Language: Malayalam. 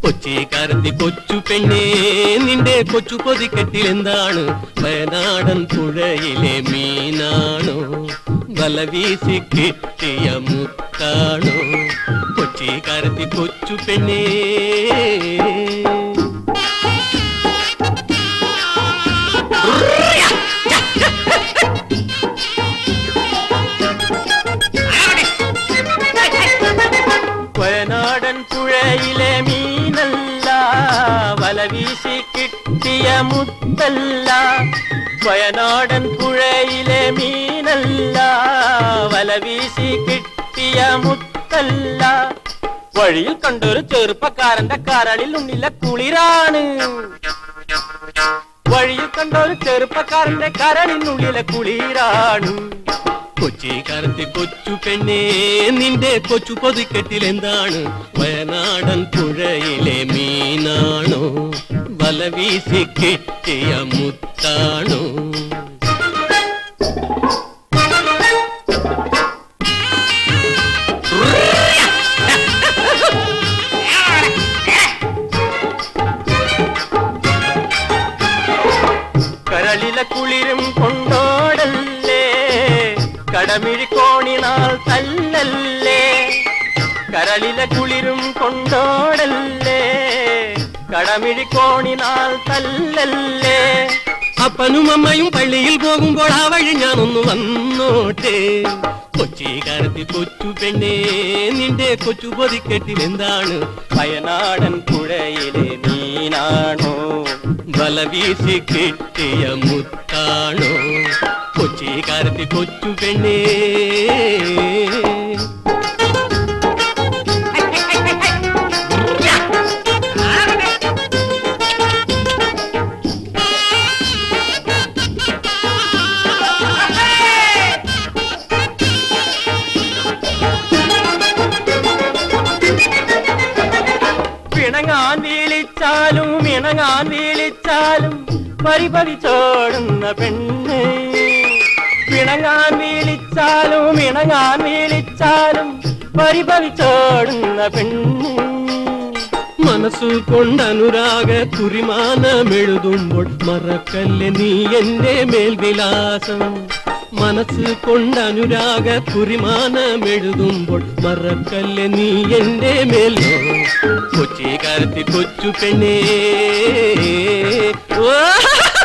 കൊച്ചിക്കാരത്തി കൊച്ചു പെണ്ണേ നിന്റെ കൊച്ചു പൊതിക്കെട്ടിലെന്താണ്? വയനാടൻ പുഴയിലെ മീനാണോ? വല വീശി കിട്ടിയ മുത്താണോ? കൊച്ചിക്കാരത്തി കൊച്ചു പെണ്ണേ വയനാടൻ പുഴയിലെ മീനല്ല, വല വീശി കിട്ടിയ മുത്തല്ല. വയനാടൻ പുഴയിലെ മീനല്ല, വല വീശി കിട്ടിയ മുത്തല്ല. വഴിയിൽ കണ്ടൊരു ചെറുപ്പക്കാരന്റെ കരളിൽ ഉണ്ണില്ല കുളിരാണ്. വഴിയിൽ കണ്ടൊരു ചെറുപ്പക്കാരന്റെ കരളിനുള്ളിലെ കുളിരാണ്. കൊച്ചിക്കാരത്തി കൊച്ചു പെണ്ണേ നിന്റെ കൊച്ചു പൊതിക്കെട്ടിലെന്താണ്? വയനാടൻ പുഴയിലെ മീനാണോ? വല വീശി കിട്ടിയ മുത്താണോ? കരളിലെ കുളിരും കൊണ്ടോടല്ലേ, കടമിഴിക്കോണിനാൾ തല്ലല്ലേ. കരളിലെ കുളിരും കൊണ്ടോടല്ലേ, കടമിഴിക്കോണിനാൾ തല്ലല്ലേ. അപ്പനും അമ്മയും പള്ളിയിൽ പോകുമ്പോൾ ആ വഴി ഞാനൊന്നു വന്നോട്ടെ. കൊച്ചിക്കാരത്തി കൊച്ചു പെണ്ണേ നിന്റെ കൊച്ചു പൊതിക്കെട്ടിലെന്താണ്? വയനാടൻ പുഴയിലെ മീനാണോ? വല വീശി കിട്ടിയ മുത്താണോ? കൊച്ചിക്കാരത്തി കൊച്ചു പെണ്ണേ പിണങ്ങാൻ വീളിച്ചാലും ഇണങ്ങാൻ വീളിച്ചാലും പരിപരിച്ചോടുന്ന പെണ്ണ്. പിണങ്ങാൻ വീളിച്ചാലും ഇണങ്ങാൻ വീളിച്ചാലും പരിപരിച്ചോടുന്ന പെണ്ണ്. മനസ്സു കൊണ്ടനുരാഗ കുറിമാനമെഴുതുമ്പോൾ മറക്കല്ലേ നീ എന്റെ മേൽവിലാസം. മനസ്സ് കൊണ്ടനുരാഗ കുറിമാനമെഴുതുമ്പോൾ മറക്കല്ലേ നീ എന്റെ മേലോ? കൊച്ചിക്കാരത്തി കൊച്ചു പെണ്ണേ